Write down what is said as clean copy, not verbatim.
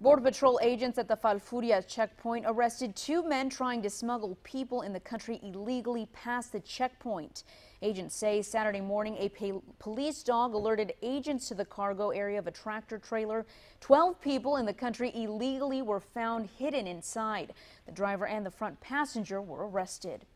Border Patrol agents at the Falfurrias checkpoint arrested two men trying to smuggle people in the country illegally past the checkpoint. Agents say Saturday morning a police dog alerted agents to the cargo area of a tractor trailer. 12 people in the country illegally were found hidden inside. The driver and the front passenger were arrested.